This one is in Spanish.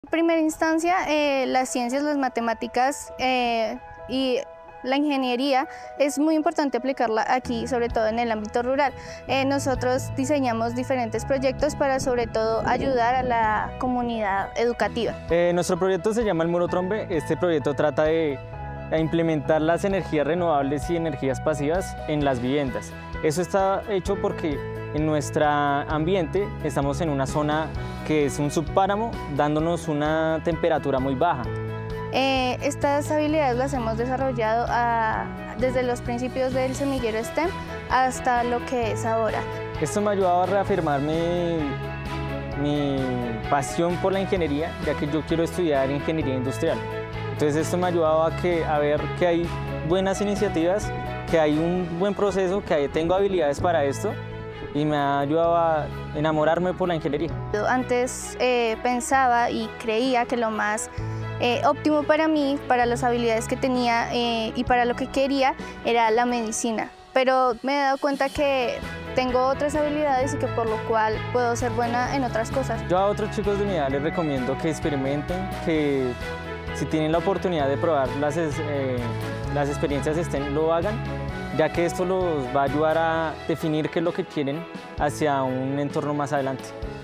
En primera instancia, las ciencias, las matemáticas y la ingeniería es muy importante aplicarla aquí, sobre todo en el ámbito rural. Nosotros diseñamos diferentes proyectos para sobre todo ayudar a la comunidad educativa. Nuestro proyecto se llama El Muro Trombe. Este proyecto trata de implementar las energías renovables y energías pasivas en las viviendas. Eso está hecho porque en nuestro ambiente estamos en una zona que es un subpáramo, dándonos una temperatura muy baja. Estas habilidades las hemos desarrollado desde los principios del semillero STEM hasta lo que es ahora. Esto me ha ayudado a reafirmar mi pasión por la ingeniería, ya que yo quiero estudiar ingeniería industrial. Entonces esto me ha ayudado a ver que hay buenas iniciativas, que hay un buen proceso, que tengo habilidades para esto y me ha ayudado a enamorarme por la ingeniería. Antes pensaba y creía que lo más óptimo para mí, para las habilidades que tenía y para lo que quería, era la medicina. Pero me he dado cuenta que tengo otras habilidades y que por lo cual puedo ser buena en otras cosas. Yo a otros chicos de mi edad les recomiendo que experimenten, que si tienen la oportunidad de probar las experiencias STEM, lo hagan, ya que esto los va a ayudar a definir qué es lo que quieren hacia un entorno más adelante.